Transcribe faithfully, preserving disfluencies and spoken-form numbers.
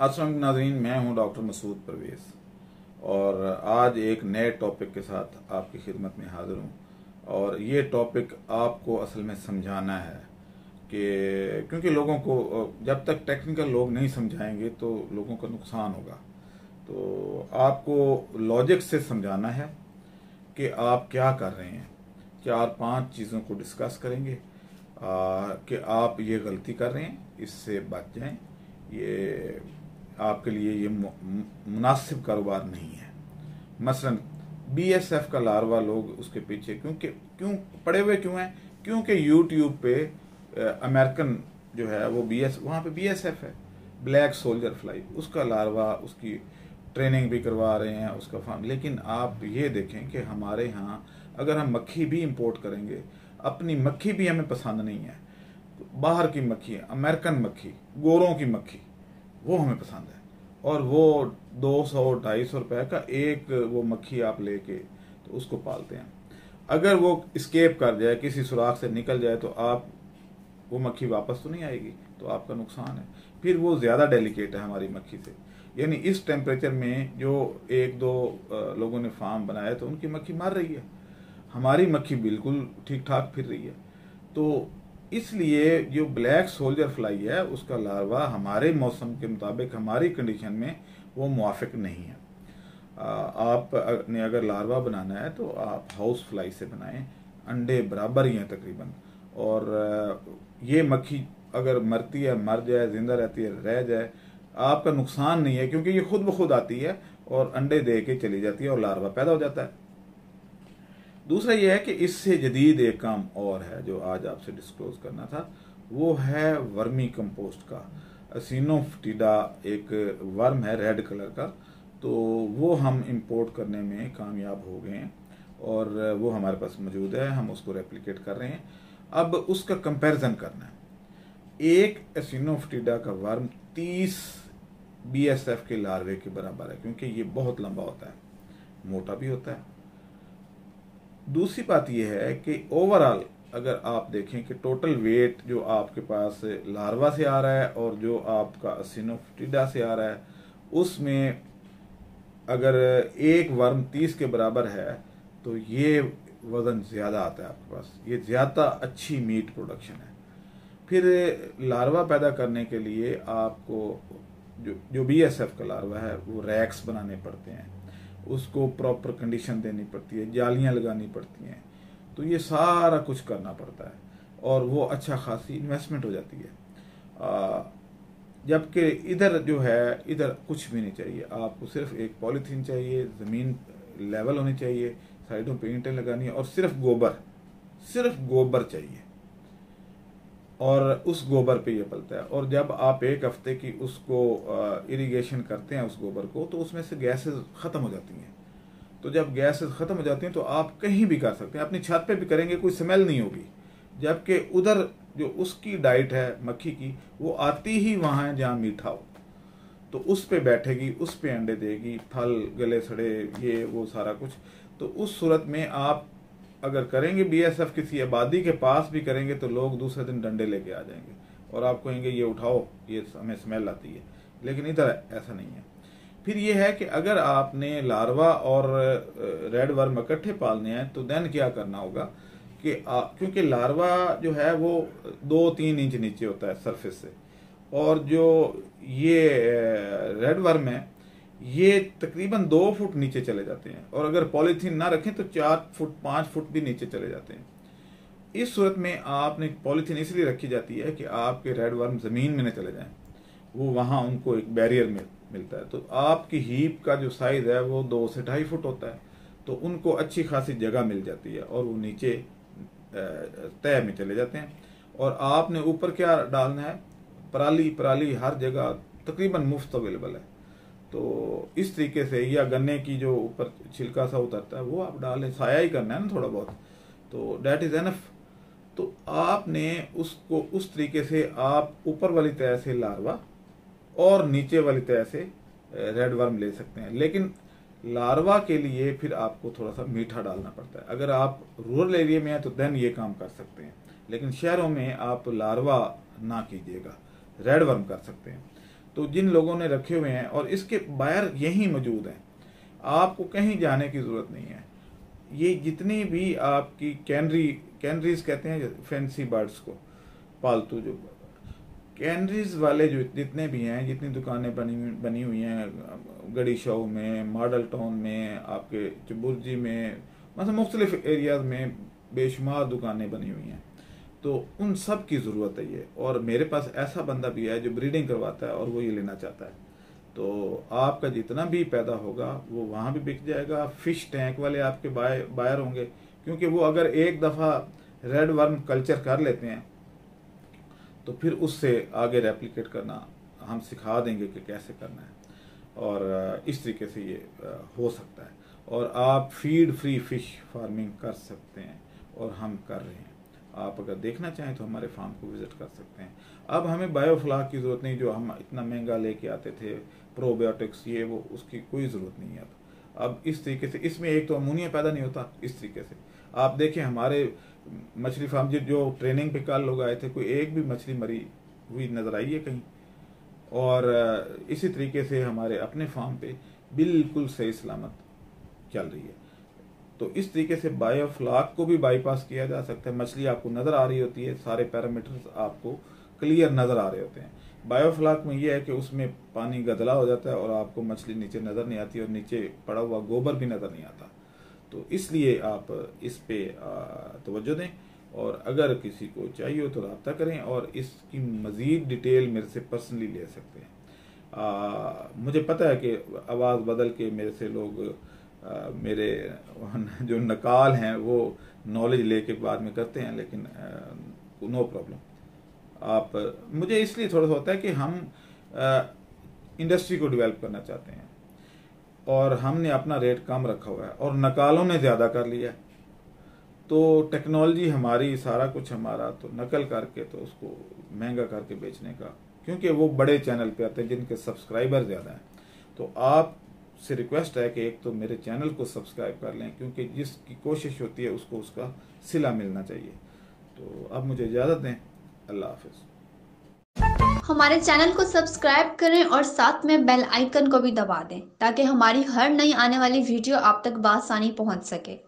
अस्सलाम नाज़रीन, मैं हूं डॉक्टर मसूद परवेज़ और आज एक नए टॉपिक के साथ आपकी खिदमत में हाज़िर हूं। और ये टॉपिक आपको असल में समझाना है कि क्योंकि लोगों को जब तक टेक्निकल लोग नहीं समझाएंगे तो लोगों का नुकसान होगा। तो आपको लॉजिक से समझाना है कि आप क्या कर रहे हैं। चार पांच चीज़ों को डिस्कस करेंगे आ, कि आप ये गलती कर रहे हैं, इससे बच जाएं। ये आपके लिए ये मुनासिब कारोबार नहीं है। मसलन बीएसएफ का लार्वा लोग उसके पीछे क्योंकि क्यों पड़े हुए क्यों हैं? क्योंकि यूट्यूब पे अमेरिकन जो है वो बीएस वहाँ पे बीएसएफ है, ब्लैक सोल्जर फ्लाई, उसका लार्वा, उसकी ट्रेनिंग भी करवा रहे हैं, उसका फार्म। लेकिन आप ये देखें कि हमारे यहाँ अगर हम मक्खी भी इंपोर्ट करेंगे, अपनी मक्खी भी हमें पसंद नहीं है, तो बाहर की मक्खी, अमेरिकन मक्खी, गोरों की मक्खी, वो हमें पसंद है। और वो दो सौ ढाई सौ रुपए का एक वो मक्खी आप लेके तो उसको पालते हैं। अगर वो स्केप कर जाए, किसी सुराख से निकल जाए, तो आप वो मक्खी वापस तो नहीं आएगी, तो आपका नुकसान है। फिर वो ज़्यादा डेलिकेट है हमारी मक्खी से। यानी इस टेम्परेचर में जो एक दो लोगों ने फार्म बनाया तो उनकी मक्खी मर रही है, हमारी मक्खी बिल्कुल ठीक ठाक फिर रही है। तो इसलिए जो ब्लैक सोल्जर फ्लाई है उसका लार्वा हमारे मौसम के मुताबिक, हमारी कंडीशन में वो मुआफिक नहीं है। आप ने अगर लार्वा बनाना है तो आप हाउस फ्लाई से बनाएं, अंडे बराबर ही हैं तकरीबन। और ये मक्खी अगर मरती है मर जाए, जिंदा रहती है रह जाए, आपका नुकसान नहीं है, क्योंकि ये खुद ब खुद आती है और अंडे दे के चली जाती है और लार्वा पैदा हो जाता है। दूसरा यह है कि इससे जदीद एक काम और है जो आज आपसे डिस्क्लोज करना था, वो है वर्मी कंपोस्ट का। एसिनोफिटिडा एक वर्म है रेड कलर का, तो वो हम इंपोर्ट करने में कामयाब हो गए हैं और वो हमारे पास मौजूद है, हम उसको रेप्लिकेट कर रहे हैं। अब उसका कंपैरिजन करना है। एक एसिनोफिटिडा का वर्म तीस बीएसएफ के लार्वे के बराबर है, क्योंकि ये बहुत लंबा होता है, मोटा भी होता है। दूसरी बात यह है कि ओवरऑल अगर आप देखें कि टोटल वेट जो आपके पास लार्वा से आ रहा है और जो आपका एसिनोफिटिडा से आ रहा है, उसमें अगर एक वर्म तीस के बराबर है तो ये वजन ज़्यादा आता है आपके पास, ये ज़्यादा अच्छी मीट प्रोडक्शन है। फिर लार्वा पैदा करने के लिए आपको जो जो बीएसएफ का लार्वा है वो रैक्स बनाने पड़ते हैं, उसको प्रॉपर कंडीशन देनी पड़ती है, जालियां लगानी पड़ती हैं, तो ये सारा कुछ करना पड़ता है और वो अच्छा खासी इन्वेस्टमेंट हो जाती है। जबकि इधर जो है, इधर कुछ भी नहीं चाहिए, आपको सिर्फ एक पॉलीथीन चाहिए, ज़मीन लेवल होनी चाहिए, साइडों पे ईंटें लगानी है और सिर्फ गोबर, सिर्फ गोबर चाहिए और उस गोबर पे ये पलता है। और जब आप एक हफ्ते की उसको इरिगेशन करते हैं उस गोबर को, तो उसमें से गैसेस ख़त्म हो जाती हैं। तो जब गैसेस ख़त्म हो जाती हैं तो आप कहीं भी कर सकते हैं, अपनी छत पे भी करेंगे, कोई स्मेल नहीं होगी। जबकि उधर जो उसकी डाइट है मक्खी की, वो आती ही वहाँ है जहाँ मीठा हो, तो उस पे बैठेगी, उस पे अंडे देगी, फल गले सड़े ये वो सारा कुछ। तो उस सूरत में आप अगर करेंगे बीएसएफ किसी आबादी के पास भी करेंगे तो लोग दूसरे दिन डंडे लेके आ जाएंगे और आप कहेंगे ये उठाओ, ये हमें स्मेल आती है। लेकिन इधर ऐसा नहीं है। फिर ये है कि अगर आपने लार्वा और रेड वर्म इकट्ठे पालने हैं तो देन क्या करना होगा कि आ, क्योंकि लार्वा जो है वो दो तीन इंच नीचे होता है सरफेस से, और जो ये रेड वर्म है ये तकरीबन दो फुट नीचे चले जाते हैं, और अगर पॉलीथीन ना रखें तो चार फुट पाँच फुट भी नीचे चले जाते हैं। इस सूरत में आपने पॉलीथीन इसलिए रखी जाती है कि आपके रेड वर्म ज़मीन में न चले जाएं, वो वहाँ उनको एक बैरियर में मिलता है। तो आपकी हीप का जो साइज़ है वो दो से ढाई फुट होता है, तो उनको अच्छी खासी जगह मिल जाती है और वो नीचे तय में चले जाते हैं। और आपने ऊपर क्या डालना है, पराली, पराली हर जगह तकरीबन मुफ्त अवेलेबल है। तो इस तरीके से, या गन्ने की जो ऊपर छिलका सा उतरता है वो आप डालें, साया ही करना है ना थोड़ा बहुत, तो डैट इज़ एनफ। तो आपने उसको उस तरीके से आप ऊपर वाली तह से लार्वा और नीचे वाली तह से रेड वर्म ले सकते हैं। लेकिन लार्वा के लिए फिर आपको थोड़ा सा मीठा डालना पड़ता है। अगर आप रूरल एरिया में हैं तो देन ये काम कर सकते हैं, लेकिन शहरों में आप लार्वा ना कीजिएगा, रेड वर्म कर सकते हैं। तो जिन लोगों ने रखे हुए हैं, और इसके बायर यहीं मौजूद हैं, आपको कहीं जाने की ज़रूरत नहीं है। ये जितनी भी आपकी कैनरी कैनरीज कहते हैं फैंसी बर्ड्स को, पालतू जो कैनरीज वाले जो जितने भी हैं, जितनी दुकानें बनी बनी हुई हैं गड़ी शाह में, मॉडल टाउन में, आपके चबुर्जी में, मतलब मुख्तलिफ एरियाज में बेशुमार दुकानें बनी हुई हैं। तो उन सब की ज़रूरत है ये। और मेरे पास ऐसा बंदा भी है जो ब्रीडिंग करवाता है और वो ये लेना चाहता है। तो आपका जितना भी पैदा होगा वो वहाँ भी बिक जाएगा। फिश टैंक वाले आपके बाय बायर होंगे, क्योंकि वो अगर एक दफ़ा रेड वर्म कल्चर कर लेते हैं तो फिर उससे आगे रेप्लिकेट करना हम सिखा देंगे कि कैसे करना है। और इस तरीके से ये हो सकता है। और आप फीड फ्री फिश फार्मिंग कर सकते हैं, और हम कर रहे हैं। आप अगर देखना चाहें तो हमारे फार्म को विजिट कर सकते हैं। अब हमें बायोफ्लाक की ज़रूरत नहीं, जो हम इतना महंगा लेके आते थे, प्रोबायोटिक्स ये वो, उसकी कोई ज़रूरत नहीं है अब। अब इस तरीके से इसमें एक तो अमोनिया पैदा नहीं होता। इस तरीके से आप देखें हमारे मछली फार्म जो ट्रेनिंग पे कल लोग आए थे, कोई एक भी मछली मरी हुई नज़र आई है कहीं। और इसी तरीके से हमारे अपने फार्म पे बिल्कुल सही सलामत चल रही है। तो इस तरीके से बायोफ्लाक को भी बाईपास किया जा सकता है। मछली आपको नज़र आ रही होती है, सारे पैरामीटर्स आपको क्लियर नज़र आ रहे होते हैं। बायोफ्लाक में यह है कि उसमें पानी गदला हो जाता है और आपको मछली नीचे नज़र नहीं आती, और नीचे पड़ा हुआ गोबर भी नज़र नहीं आता। तो इसलिए आप इस पे तवज्जो दें, और अगर किसी को चाहिए हो तो रब्ता करें, और इसकी मज़ीद डिटेल मेरे से पर्सनली ले सकते हैं। आ, मुझे पता है कि आवाज़ बदल के मेरे से लोग आ, मेरे जो नकाल हैं वो नॉलेज लेके बाद में करते हैं, लेकिन नो प्रॉब्लम। आप मुझे इसलिए थोड़ा सा होता है कि हम आ, इंडस्ट्री को डेवलप करना चाहते हैं, और हमने अपना रेट कम रखा हुआ है और नकालों ने ज़्यादा कर लिया। तो टेक्नोलॉजी हमारी, सारा कुछ हमारा, तो नकल करके तो उसको महंगा करके बेचने का, क्योंकि वो बड़े चैनल पे आते हैं जिनके सब्सक्राइबर ज़्यादा हैं। तो आप से रिक्वेस्ट है कि एक तो मेरे चैनल को सब्सक्राइब कर लें, क्योंकि जिसकी कोशिश होती है उसको उसका सिला मिलना चाहिए। तो अब मुझे इजाज़त दें। अल्लाह हाफिज़। हमारे चैनल को सब्सक्राइब करें और साथ में बेल आइकन को भी दबा दें, ताकि हमारी हर नई आने वाली वीडियो आप तक बआसानी पहुंच सके।